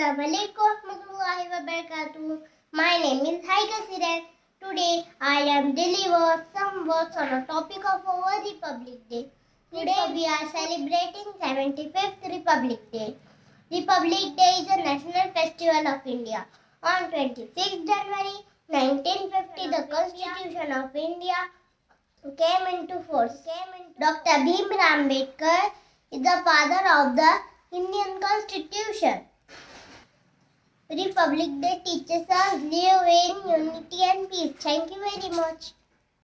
Assalamualaikum warahmatullahi wabarakatuh. My name is Serain. Today I am deliver some words on a topic of our Republic Day. Today we are celebrating 75th Republic Day. Republic Day is a national festival of India. On 26th January 1950, the Constitution of India came into force. Dr. Bhimrao Ambedkar is the father of the Indian Constitution. Republic Day teaches us live in unity and peace. Thank you very much.